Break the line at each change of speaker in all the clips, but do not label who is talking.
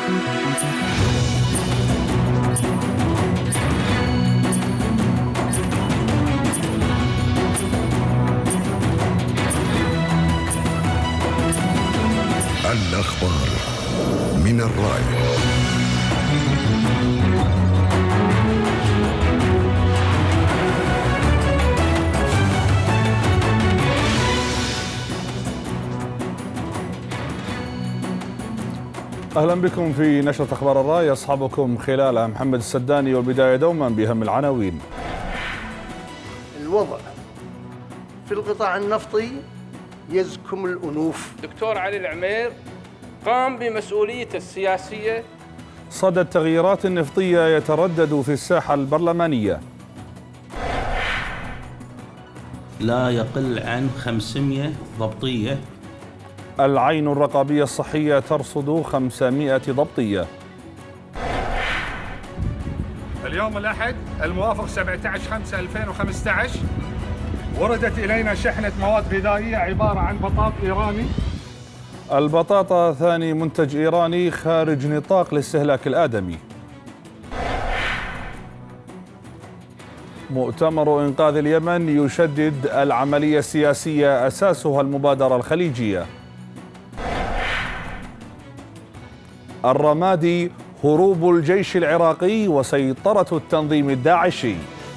الأخبار من الرأي.
أهلا بكم في نشرة أخبار الرأي، يصحبكم خلالها محمد السداني، والبداية دوما بأهم العناوين.
الوضع في القطاع النفطي يزكم الأنوف.
دكتور علي العمير قام بمسؤوليته السياسية.
صدى التغييرات النفطية يتردد في الساحة البرلمانية.
لا يقل عن 500 ضبطية.
العين الرقابية الصحية ترصد 500 ضبطية.
اليوم الأحد الموافق 17/5/2015 وردت إلينا شحنة مواد غذائية عبارة عن بطاط إيراني.
البطاطا ثاني منتج إيراني خارج نطاق الاستهلاك الآدمي. مؤتمر إنقاذ اليمن يشدد العملية السياسية أساسها المبادرة الخليجية. الرمادي هروب الجيش العراقي وسيطرة التنظيم الداعشي.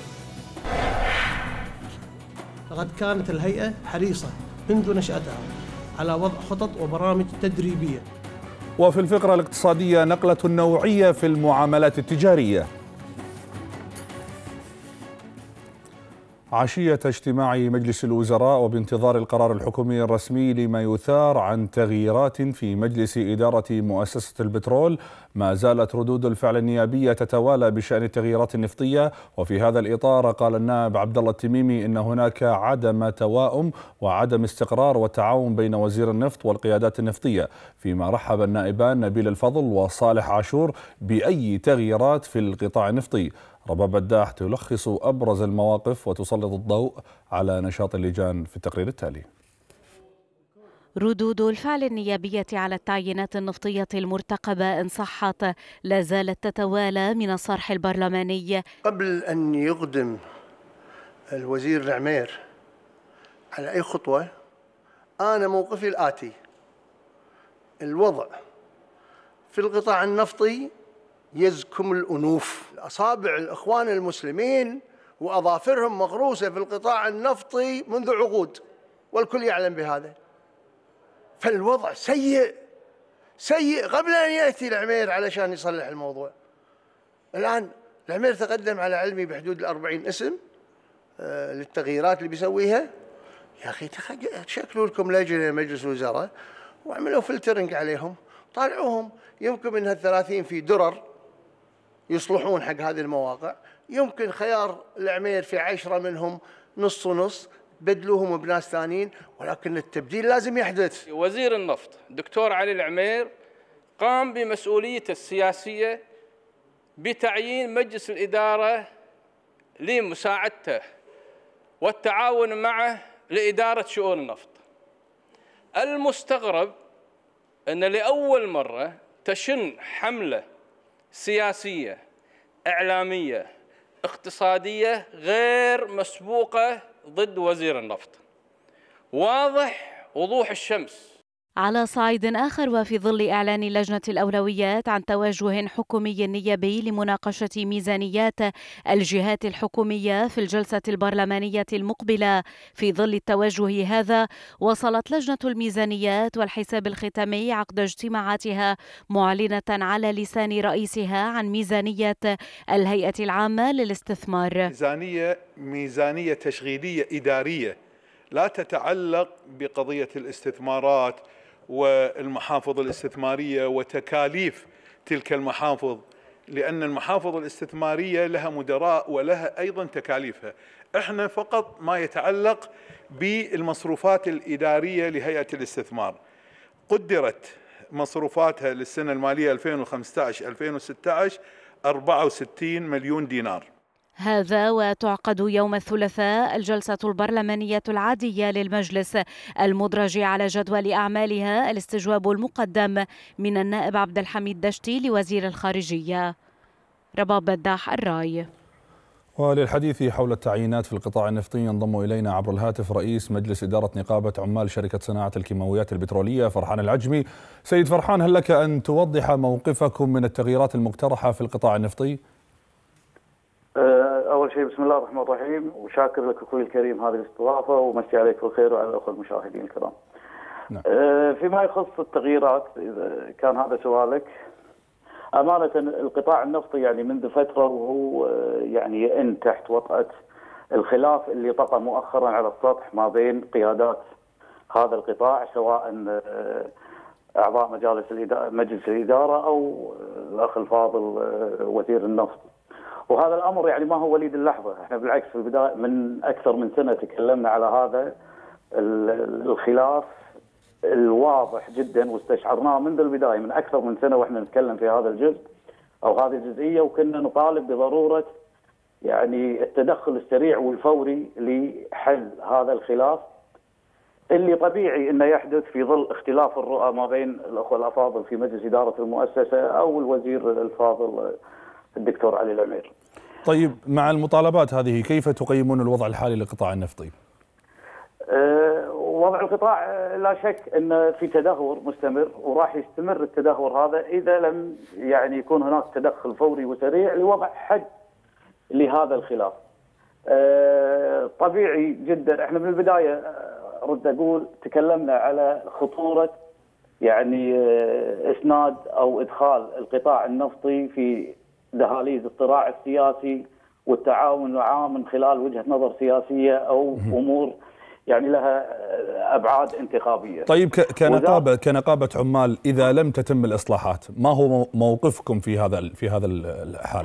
لقد كانت الهيئة حريصة منذ نشأتها على وضع خطط وبرامج تدريبية.
وفي الفقرة الاقتصادية نقلة نوعية في المعاملات التجارية. عشية اجتماع مجلس الوزراء وبانتظار القرار الحكومي الرسمي لما يثار عن تغييرات في مجلس إدارة مؤسسة البترول، ما زالت ردود الفعل النيابية تتوالى بشأن التغييرات النفطية. وفي هذا الإطار قال النائب عبد الله التميمي إن هناك عدم توائم وعدم استقرار وتعاون بين وزير النفط والقيادات النفطية، فيما رحب النائبان نبيل الفضل وصالح عاشور بأي تغييرات في القطاع النفطي. رباب الداح تلخص أبرز المواقف وتسلط الضوء على نشاط اللجان في التقرير التالي.
ردود الفعل النيابية على التعيينات النفطية المرتقبة إن صحت لا زالت تتوالى من الصرح البرلماني.
قبل أن يقدم الوزير العمير على أي خطوة، أنا موقفي الآتي: الوضع في القطاع النفطي يزكم الأنوف. أصابع الإخوان المسلمين وأظافرهم مغروسة في القطاع النفطي منذ عقود، والكل يعلم بهذا. فالوضع سيء سيء قبل أن يأتي العمير علشان يصلح الموضوع. الآن العمير تقدم على علمي بحدود 40 اسم للتغييرات اللي بيسويها. يا أخي شكلوا لكم لجنة مجلس وزراء وعملوا فلترنج عليهم، طالعوهم. يمكن من هال30 في درر يصلحون حق هذه المواقع، يمكن خيار العمير في 10 منهم نص ونص بدلوهم بناس ثانيين، ولكن التبديل لازم يحدث.
وزير النفط دكتور علي العمير قام بمسؤوليته السياسية بتعيين مجلس الإدارة لمساعدته والتعاون معه لإدارة شؤون النفط. المستغرب أن لأول مرة تشن حملة سياسية إعلامية اقتصادية غير مسبوقة ضد وزير النفط، واضح وضوح الشمس.
على صعيد آخر، وفي ظل إعلان لجنة الأولويات عن توجه حكومي نيابي لمناقشة ميزانيات الجهات الحكومية في الجلسة البرلمانية المقبلة، في ظل التوجه هذا وصلت لجنة الميزانيات والحساب الختامي عقد اجتماعاتها معلنة على لسان رئيسها عن ميزانية الهيئة العامة للاستثمار.
ميزانية تشغيلية إدارية لا تتعلق بقضية الاستثمارات والمحافظ الاستثمارية وتكاليف تلك المحافظ، لأن المحافظ الاستثمارية لها مدراء ولها أيضا تكاليفها. احنا فقط ما يتعلق بالمصروفات الإدارية لهيئة الاستثمار. قدرت مصروفاتها للسنة المالية 2015-2016 64 مليون دينار.
هذا وتعقد يوم الثلاثاء الجلسة البرلمانية العادية للمجلس المدرج على جدول أعمالها الاستجواب المقدم من النائب عبد الحميد دشتي لوزير الخارجية. رباب بداح، الراي.
وللحديث حول التعيينات في القطاع النفطي ينضم إلينا عبر الهاتف رئيس مجلس إدارة نقابة عمال شركة صناعة الكيماويات البترولية فرحان العجمي. سيد فرحان، هل لك أن توضح موقفكم من التغييرات المقترحة في القطاع النفطي؟
أول شيء بسم الله الرحمن الرحيم، وشاكر لك أخوي الكريم هذه الاستضافة، ومسي عليك بالخير وعلى الأخوة المشاهدين الكرام. نعم. فيما يخص التغييرات، إذا كان هذا سؤالك، أمانة القطاع النفطي يعني منذ فترة وهو يعني يئن تحت وطأة الخلاف اللي طغى مؤخرا على السطح ما بين قيادات هذا القطاع، سواء أعضاء مجلس الإدارة أو الأخ الفاضل وزير النفط. وهذا الأمر يعني ما هو وليد اللحظة، احنا بالعكس في البداية من أكثر من سنة تكلمنا على هذا الخلاف الواضح جدا، واستشعرناه منذ البداية من أكثر من سنة واحنا نتكلم في هذا الجزء أو هذه الجزئية، وكنا نطالب بضرورة يعني التدخل السريع والفوري لحل هذا الخلاف اللي طبيعي انه يحدث في ظل اختلاف الرؤى ما بين الأخوة الأفاضل في مجلس إدارة المؤسسة أو الوزير الفاضل الدكتور علي العمير.
طيب، مع المطالبات هذه كيف تقيمون الوضع الحالي للقطاع النفطي؟
وضع القطاع لا شك أن في تدهور مستمر، وراح يستمر التدهور هذا إذا لم يعني يكون هناك تدخل فوري وسريع لوضع حد لهذا الخلاف. طبيعي جدا احنا من البداية رد أقول تكلمنا على خطورة يعني إسناد أو إدخال القطاع النفطي في دهاليز الصراع السياسي والتعاون معاه من خلال وجهة نظر سياسية أو أمور يعني لها أبعاد انتخابية.
طيب، كنقابة عمال إذا لم تتم الإصلاحات ما هو موقفكم في هذا الحال؟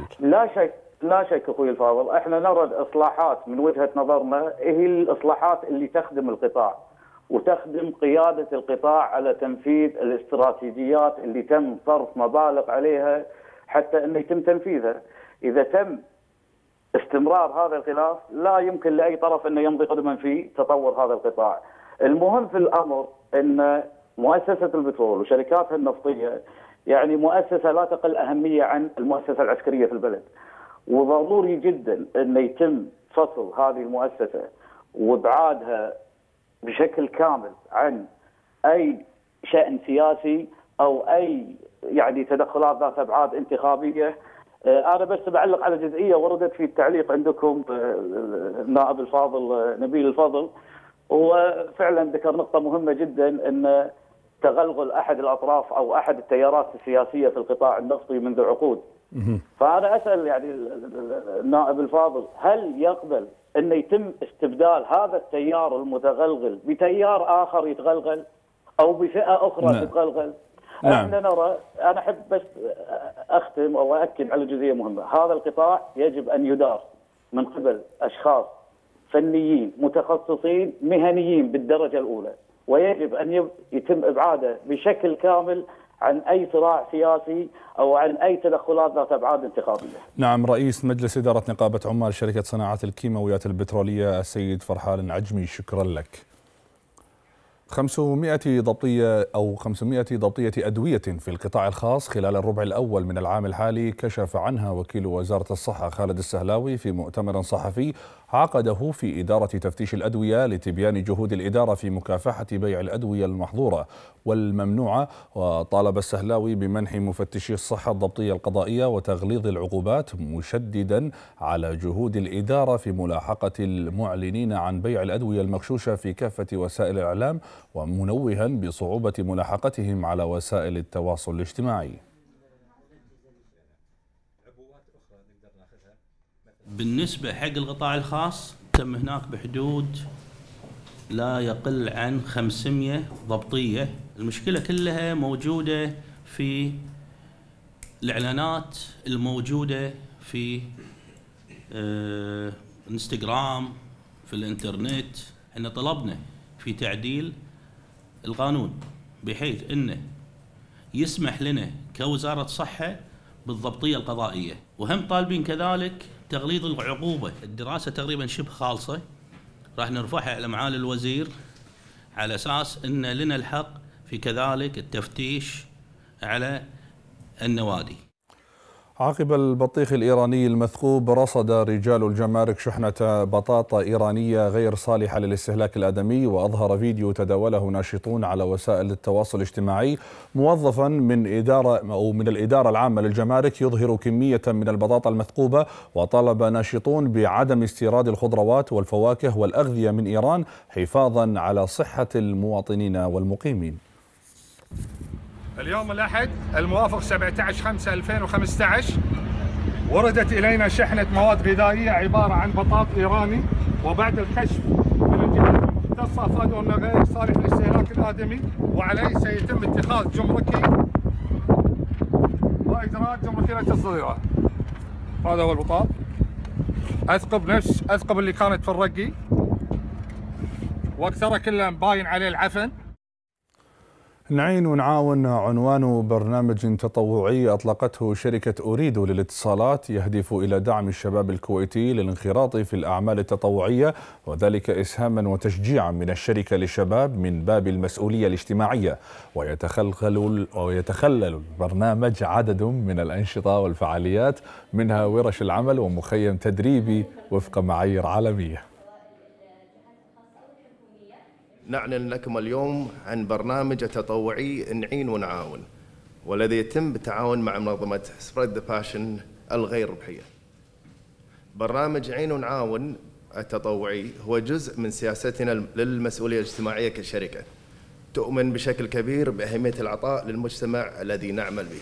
لا شك أخوي الفاضل، احنا نرى الإصلاحات من وجهة نظرنا هي الإصلاحات اللي تخدم القطاع وتخدم قيادة القطاع على تنفيذ الاستراتيجيات اللي تم صرف مبالغ عليها حتى أنه يتم تنفيذها. إذا تم استمرار هذا الخلاف لا يمكن لأي طرف أنه يمضي قدما في تطور هذا القطاع. المهم في الأمر أن مؤسسة البترول وشركاتها النفطية يعني مؤسسة لا تقل أهمية عن المؤسسة العسكرية في البلد، وضروري جدا أن يتم فصل هذه المؤسسة وابعادها بشكل كامل عن أي شأن سياسي أو أي يعني تدخلات ذات أبعاد انتخابية. أنا بس بعلق على جزئية وردت في التعليق عندكم النائب الفاضل نبيل الفضل، وفعلا ذكر نقطة مهمة جدا أن تغلغل أحد الأطراف أو أحد التيارات السياسية في القطاع النفطي منذ عقود. فأنا أسأل يعني النائب الفاضل، هل يقبل أن يتم استبدال هذا التيار المتغلغل بتيار آخر يتغلغل أو بفئة أخرى تتغلغل؟
نعم.
احنا نرى، انا احب بس اختم او اؤكد على جزئيه مهمه، هذا القطاع يجب ان يدار من قبل اشخاص فنيين متخصصين مهنيين بالدرجه الاولى، ويجب ان يتم ابعاده بشكل كامل عن اي صراع سياسي او عن اي تدخلات ذات ابعاد انتخابيه.
نعم، رئيس مجلس اداره نقابه عمال شركه صناعه الكيماويات البتروليه السيد فرحان العجمي، شكرا لك. 500 ضبطية أدوية في القطاع الخاص خلال الربع الأول من العام الحالي كشف عنها وكيل وزارة الصحة خالد السهلاوي في مؤتمر صحفي عقده في إدارة تفتيش الأدوية لتبيان جهود الإدارة في مكافحة بيع الأدوية المحظورة والممنوعة. وطالب السهلاوي بمنح مفتشي الصحة الضبطية القضائية وتغليظ العقوبات، مشددا على جهود الإدارة في ملاحقة المعلنين عن بيع الأدوية المغشوشة في كافة وسائل الإعلام، ومنوها بصعوبة ملاحقتهم على وسائل التواصل الاجتماعي.
بالنسبة حق القطاع الخاص تم هناك بحدود لا يقل عن 500 ضبطية. المشكلة كلها موجودة في الإعلانات الموجودة في انستغرام، في الانترنت. احنا طلبنا في تعديل القانون بحيث انه يسمح لنا كوزارة صحة بالضبطية القضائية، وهم طالبين كذلك تغليظ العقوبة. الدراسة تقريبا شبه خالصة، راح نرفعها إلى معالي الوزير على أساس أن لنا الحق في كذلك التفتيش على النوادي.
عقب البطيخ الإيراني المثقوب، رصد رجال الجمارك شحنة بطاطا إيرانية غير صالحة للاستهلاك الآدمي، وأظهر فيديو تداوله ناشطون على وسائل التواصل الاجتماعي موظفا من الإدارة العامة للجمارك يظهر كمية من البطاطا المثقوبة، وطلب ناشطون بعدم استيراد الخضروات والفواكه والأغذية من إيران حفاظا على صحة المواطنين والمقيمين.
اليوم الأحد الموافق 17/5/2015 وردت إلينا شحنة مواد غذائية عبارة عن بطاط إيراني، وبعد الكشف من الجهات المختصة أفادوا أنه غير صالح للاستهلاك الآدمي، وعليه سيتم اتخاذ جمركي وإجراءات جمركية لتصديره. هذا هو البطاط، أثقب اللي كانت في الرقي، وأكثره كله مباين عليه العفن.
نعين ونعاون عنوان برنامج تطوعي أطلقته شركة أوريدو للاتصالات يهدف إلى دعم الشباب الكويتي للانخراط في الأعمال التطوعية، وذلك إسهاما وتشجيعا من الشركة للشباب من باب المسؤولية الاجتماعية. ويتخلل البرنامج عدد من الأنشطة والفعاليات، منها ورش العمل ومخيم تدريبي وفق معايير عالمية.
نعلن لكم اليوم عن برنامج تطوعي نعين ونعاون، والذي يتم بالتعاون مع منظمة Spread the Passion الغير ربحية. برنامج عين ونعاون التطوعي هو جزء من سياستنا للمسؤولية الاجتماعية كشركة، تؤمن بشكل كبير بأهمية العطاء للمجتمع الذي نعمل به.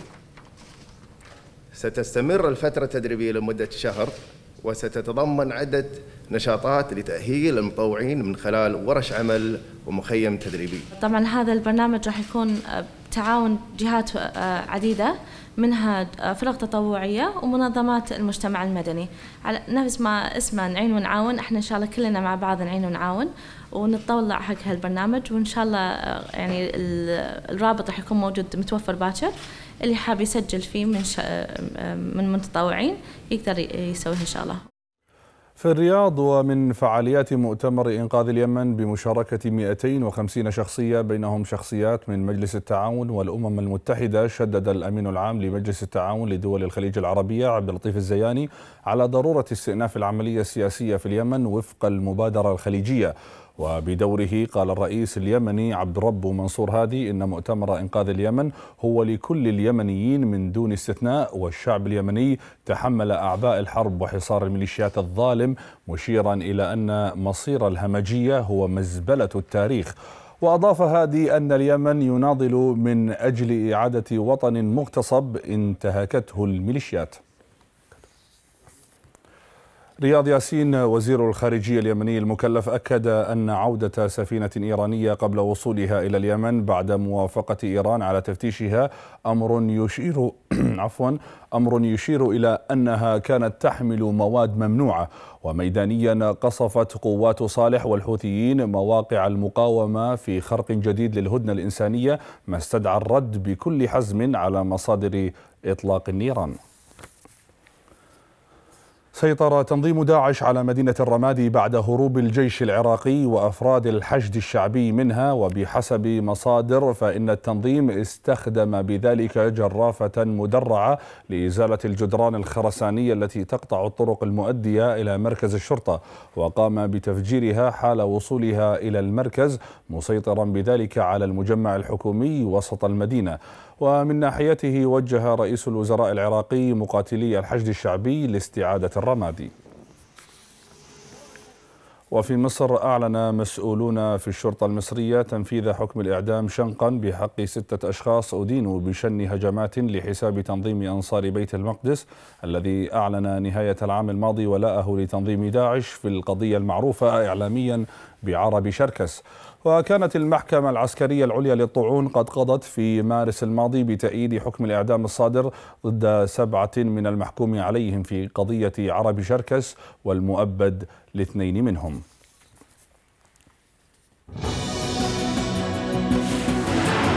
ستستمر الفترة التدريبية لمدة شهر، وستتضمن عدة نشاطات لتأهيل المتطوعين من خلال ورش عمل ومخيم تدريبي.
طبعا هذا البرنامج راح يكون بتعاون جهات عديدة، منها فرق تطوعية ومنظمات المجتمع المدني. على نفس ما اسمه نعين ونعاون، احنا ان شاء الله كلنا مع بعض نعين ونعاون ونتطلع حق هالبرنامج، وان شاء الله يعني الرابط راح يكون موجود متوفر باكر، اللي حاب يسجل فيه من متطوعين يقدر يسويه ان شاء الله.
في الرياض، ومن فعاليات مؤتمر إنقاذ اليمن بمشاركة 250 شخصية بينهم شخصيات من مجلس التعاون والأمم المتحدة، شدد الأمين العام لمجلس التعاون لدول الخليج العربية عبد اللطيف الزياني على ضرورة استئناف العملية السياسية في اليمن وفق المبادرة الخليجية. وبدوره قال الرئيس اليمني عبد الرب منصور هادي إن مؤتمر إنقاذ اليمن هو لكل اليمنيين من دون استثناء، والشعب اليمني تحمل أعباء الحرب وحصار الميليشيات الظالم، مشيرا إلى أن مصير الهمجية هو مزبلة التاريخ. وأضاف هادي أن اليمن يناضل من أجل إعادة وطن مغتصب انتهكته الميليشيات. رياض ياسين وزير الخارجية اليمني المكلف أكد أن عودة سفينة إيرانية قبل وصولها إلى اليمن بعد موافقة إيران على تفتيشها أمر يشير إلى أنها كانت تحمل مواد ممنوعة. وميدانيا قصفت قوات صالح والحوثيين مواقع المقاومة في خرق جديد للهدنة الإنسانية، ما استدعى الرد بكل حزم على مصادر إطلاق النيران. سيطر تنظيم داعش على مدينة الرمادي بعد هروب الجيش العراقي وأفراد الحشد الشعبي منها، وبحسب مصادر فإن التنظيم استخدم بذلك جرافة مدرعة لإزالة الجدران الخرسانية التي تقطع الطرق المؤدية إلى مركز الشرطة، وقام بتفجيرها حال وصولها إلى المركز، مسيطرا بذلك على المجمع الحكومي وسط المدينة. ومن ناحيته وجه رئيس الوزراء العراقي مقاتلي الحشد الشعبي لاستعادة الرمادي. وفي مصر، أعلن مسؤولون في الشرطة المصرية تنفيذ حكم الإعدام شنقا بحق 6 أشخاص أدينوا بشن هجمات لحساب تنظيم أنصار بيت المقدس الذي أعلن نهاية العام الماضي ولاءه لتنظيم داعش في القضية المعروفة إعلاميا بعرب شركس. وكانت المحكمة العسكرية العليا للطعون قد قضت في مارس الماضي بتأييد حكم الإعدام الصادر ضد 7 من المحكوم عليهم في قضية عرب شركس، والمؤبد ل2 منهم.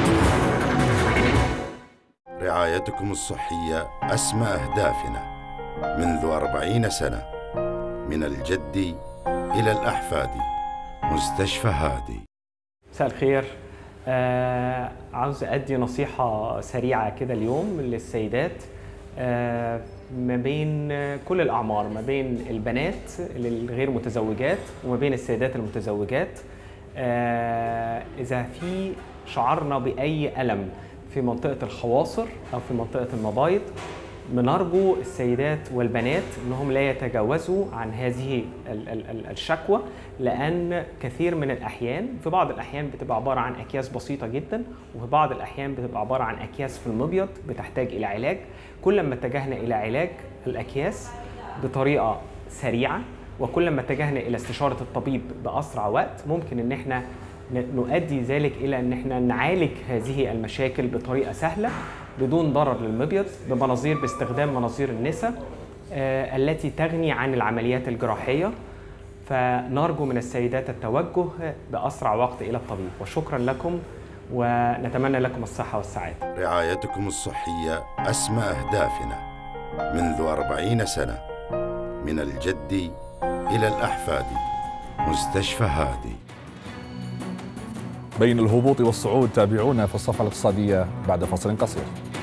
رعايتكم الصحية أسمى أهدافنا.
منذ 40 سنة، من الجد إلى الأحفاد، مستشفى هادي.
مساء الخير. عاوز أدي نصيحة سريعة كده اليوم للسيدات ما بين كل الأعمار، ما بين البنات الغير متزوجات وما بين السيدات المتزوجات. إذا في شعرنا بأي ألم في منطقة الخواصر أو في منطقة المبايض، بنرجو السيدات والبنات أنهم لا يتجاوزوا عن هذه الشكوى، لأن كثير من الأحيان، في بعض الأحيان بتبقى عبارة عن أكياس بسيطة جدا، وفي بعض الأحيان بتبقى عبارة عن أكياس في المبيض بتحتاج إلى علاج. كل ما اتجهنا إلى علاج الأكياس بطريقة سريعة، وكل ما اتجهنا إلى استشارة الطبيب بأسرع وقت، ممكن أن احنا نؤدي ذلك إلى أن احنا نعالج هذه المشاكل بطريقة سهلة بدون ضرر للمبيض، بمناظير، باستخدام مناظير النساء التي تغني عن العمليات الجراحية. فنرجو من السيدات التوجه بأسرع وقت إلى الطبيب، وشكرا لكم ونتمنى لكم الصحة والسعادة.
رعايتكم الصحية أسمى أهدافنا منذ 40 سنة، من الجد إلى الأحفاد، مستشفى هادي.
بين الهبوط والصعود تابعونا في الصفحة الاقتصادية بعد فصل قصير.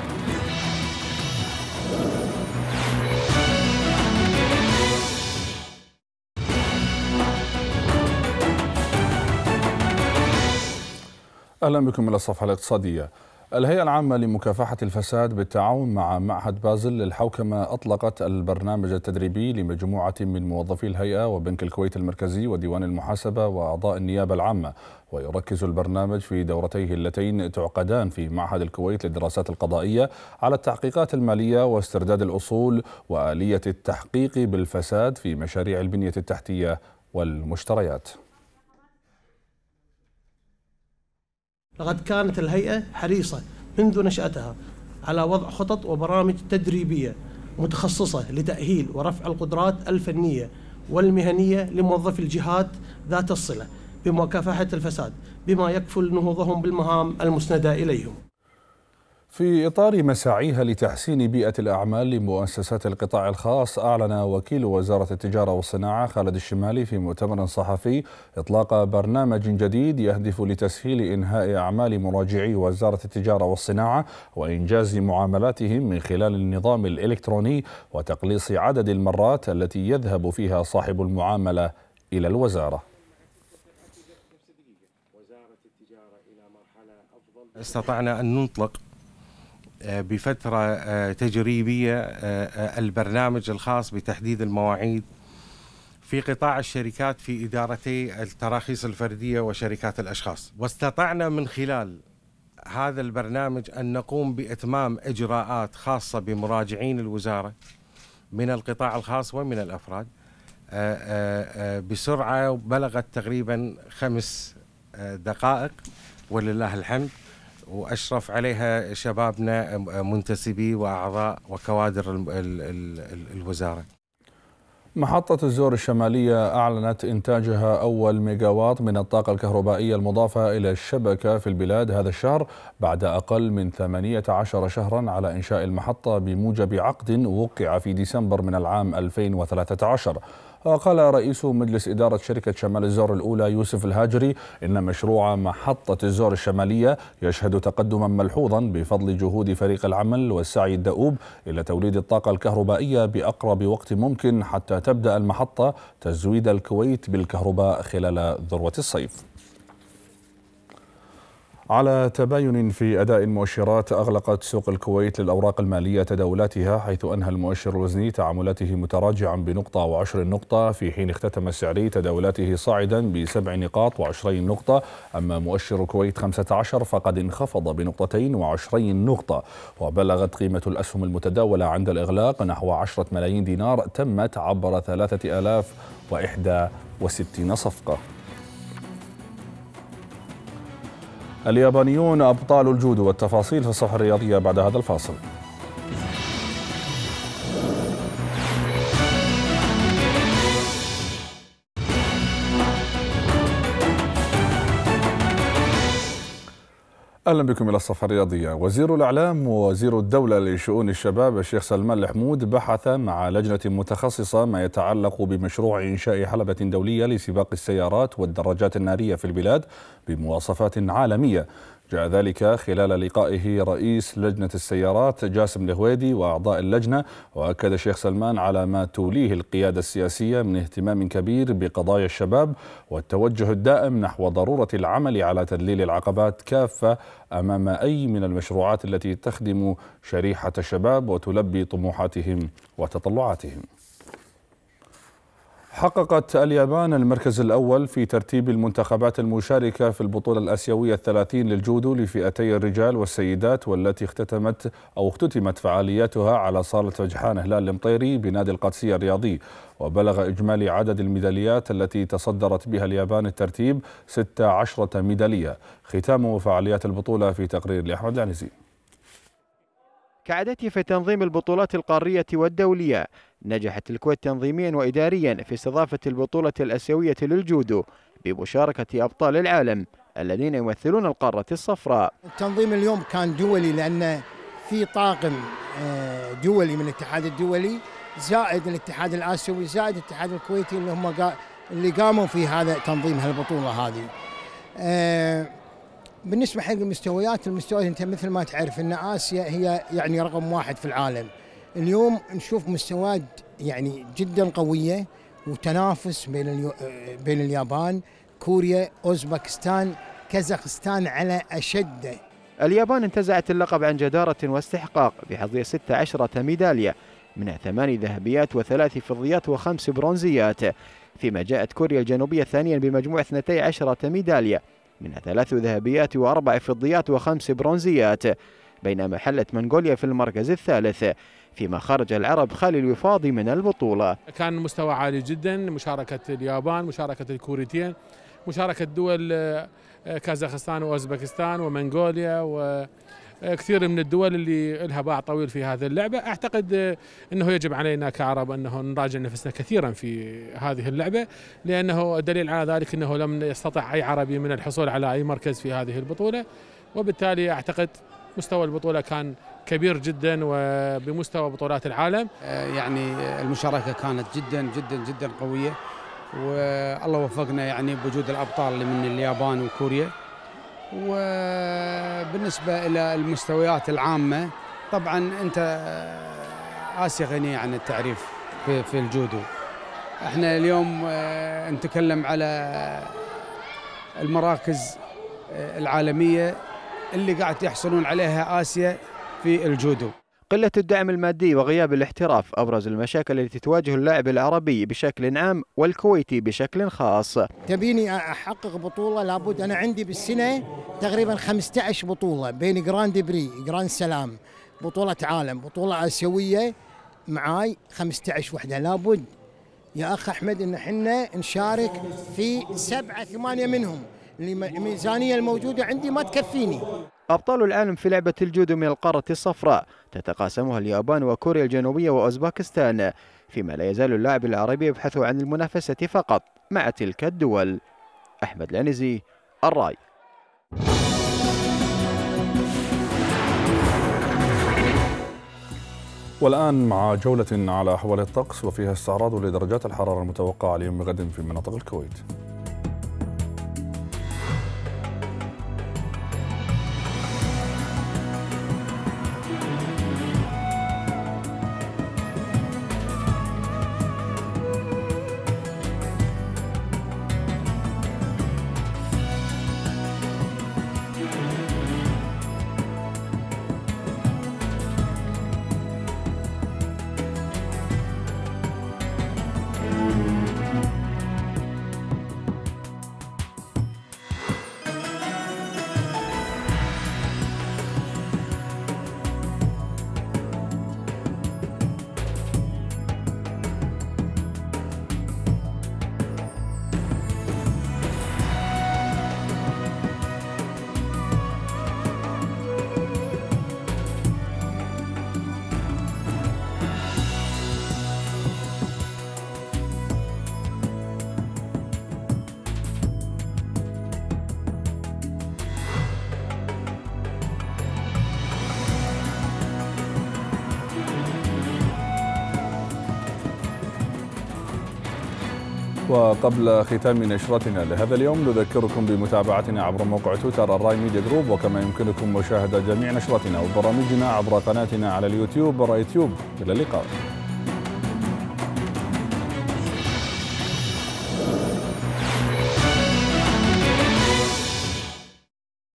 أهلا بكم إلى الصفحة الاقتصادية. الهيئة العامة لمكافحة الفساد بالتعاون مع معهد بازل للحوكمة أطلقت البرنامج التدريبي لمجموعة من موظفي الهيئة وبنك الكويت المركزي وديوان المحاسبة وأعضاء النيابة العامة. ويركز البرنامج في دورتيه اللتين تعقدان في معهد الكويت للدراسات القضائية على التحقيقات المالية واسترداد الأصول وآلية التحقيق بالفساد في مشاريع البنية التحتية والمشتريات.
لقد كانت الهيئة حريصة منذ نشأتها على وضع خطط وبرامج تدريبية متخصصة لتأهيل ورفع القدرات الفنية والمهنية لموظفي الجهات ذات الصلة بمكافحة الفساد، بما يكفل نهوضهم بالمهام المسندة إليهم.
في إطار مساعيها لتحسين بيئة الأعمال لمؤسسات القطاع الخاص، أعلن وكيل وزارة التجارة والصناعة خالد الشمالي في مؤتمر صحفي إطلاق برنامج جديد يهدف لتسهيل إنهاء أعمال مراجعي وزارة التجارة والصناعة وإنجاز معاملاتهم من خلال النظام الإلكتروني وتقليص عدد المرات التي يذهب فيها صاحب المعاملة إلى الوزارة.
استطعنا أن نطلق بفترة تجريبية البرنامج الخاص بتحديد المواعيد في قطاع الشركات في إدارتي التراخيص الفردية وشركات الأشخاص، واستطعنا من خلال هذا البرنامج أن نقوم بإتمام إجراءات خاصة بمراجعين الوزارة من القطاع الخاص ومن الأفراد بسرعة بلغت تقريبا 5 دقائق ولله الحمد، وأشرف عليها شبابنا منتسبي وأعضاء وكوادر الوزارة.
محطة الزور الشمالية أعلنت إنتاجها أول ميجاوات من الطاقة الكهربائية المضافة إلى الشبكة في البلاد هذا الشهر بعد أقل من 18 شهرا على إنشاء المحطة بموجب عقد وقع في ديسمبر من العام 2013. وقال رئيس مجلس إدارة شركة شمال الزور الأولى يوسف الهاجري إن مشروع محطة الزور الشمالية يشهد تقدما ملحوظا بفضل جهود فريق العمل والسعي الدؤوب إلى توليد الطاقة الكهربائية بأقرب وقت ممكن حتى تبدأ المحطة تزويد الكويت بالكهرباء خلال ذروة الصيف. على تباين في أداء المؤشرات، أغلقت سوق الكويت للأوراق المالية تداولاتها، حيث أنهى المؤشر الوزني تعاملاته متراجعا بنقطة و20 نقطة، في حين اختتم السعري تداولاته صاعدا ب7 نقاط و20 نقطة. أما مؤشر الكويت 15 فقد انخفض بنقطتين و20 نقطة، وبلغت قيمة الأسهم المتداولة عند الإغلاق نحو 10 ملايين دينار تمت عبر 3061 صفقة. اليابانيون أبطال الجودو، والتفاصيل في الصفحة الرياضية بعد هذا الفاصل. أهلا بكم إلى الصفحة الرياضية. وزير الإعلام ووزير الدولة لشؤون الشباب الشيخ سلمان الحمود بحث مع لجنة متخصصة ما يتعلق بمشروع إنشاء حلبة دولية لسباق السيارات والدراجات النارية في البلاد بمواصفات عالمية. جاء ذلك خلال لقائه رئيس لجنة السيارات جاسم الهويدي وأعضاء اللجنة. وأكد الشيخ سلمان على ما توليه القيادة السياسية من اهتمام كبير بقضايا الشباب والتوجه الدائم نحو ضرورة العمل على تذليل العقبات كافة أمام أي من المشروعات التي تخدم شريحة الشباب وتلبي طموحاتهم وتطلعاتهم. حققت اليابان المركز الأول في ترتيب المنتخبات المشاركة في البطولة الآسيوية 30 للجودو لفئتي الرجال والسيدات، والتي اختتمت فعالياتها على صالة رجحان هلال المطيري بنادي القادسية الرياضي. وبلغ إجمالي عدد الميداليات التي تصدرت بها اليابان الترتيب 16 ميدالية. ختام فعاليات البطولة في تقرير لأحمد العنزي.
كعادته في تنظيم البطولات القارية والدولية، نجحت الكويت تنظيميا وإداريا في استضافة البطولة الآسيوية للجودو بمشاركة أبطال العالم الذين يمثلون القارة الصفراء.
التنظيم اليوم كان دولي لأن في طاقم دولي من الاتحاد الدولي زائد الاتحاد الآسيوي زائد الاتحاد الكويتي اللي قاموا في هذا تنظيم هالبطولة هذه. بالنسبة حق المستويات انت مثل ما تعرف ان آسيا هي يعني رقم 1 في العالم. اليوم نشوف مستويات يعني جدا قوية وتنافس بين اليابان، كوريا، اوزبكستان، كازاخستان على أشده.
اليابان انتزعت اللقب عن جدارة واستحقاق بحظ 16 ميدالية، منها 8 ذهبيات و3 فضيات و5 برونزيات، فيما جاءت كوريا الجنوبية ثانيا بمجموع 12 ميدالية، منها 3 ذهبيات و4 فضيات و5 برونزيات، بينما حلت منغوليا في المركز الثالث. فيما خرج العرب خالي الوفاضي من البطولة.
كان مستوى عالي جدا، مشاركة اليابان، مشاركة الكوريتين، مشاركة دول كازاخستان وأوزبكستان ومنغوليا وكثير من الدول اللي لها باع طويل في هذه اللعبة. أعتقد أنه يجب علينا كعرب أنه نراجع نفسنا كثيرا في هذه اللعبة، لأنه الدليل على ذلك أنه لم يستطع أي عربي من الحصول على أي مركز في هذه البطولة، وبالتالي أعتقد مستوى البطولة كان كبير جدا وبمستوى بطولات العالم.
يعني المشاركة كانت جدا جدا جدا قوية، والله وفقنا يعني بوجود الأبطال اللي من اليابان وكوريا. وبالنسبة إلى المستويات العامة طبعا أنت آسيا غنية عن التعريف في الجودو. احنا اليوم نتكلم على المراكز العالمية اللي قاعد يحصلون عليها آسيا في الجودو.
قلة الدعم المادي وغياب الاحتراف أبرز المشاكل التي تواجه اللاعب العربي بشكل عام والكويتي بشكل خاص.
تبيني أحقق بطولة لابد أنا عندي بالسنة تقريبا 15 بطولة، بين جراند بري، جراند سلام، بطولة عالم، بطولة آسيوية، معاي 15 وحدة. لابد يا أخ أحمد إن احنا نشارك في 7-8 منهم، الميزانية الموجودة عندي ما تكفيني.
أبطال العالم في لعبة الجودو من القارة الصفراء تتقاسمها اليابان وكوريا الجنوبية وأوزبكستان، فيما لا يزال اللاعب العربي يبحث عن المنافسة فقط مع تلك الدول. أحمد العنزي، الراي.
والآن مع جولة على أحوال الطقس وفيها استعراض لدرجات الحرارة المتوقعة اليوم غد في مناطق الكويت. وقبل ختام نشرتنا لهذا اليوم نذكركم بمتابعتنا عبر موقع تويتر الراي ميديا جروب، وكما يمكنكم مشاهدة جميع نشرتنا وبرامجنا عبر قناتنا على اليوتيوب راي تيوب. إلى اللقاء.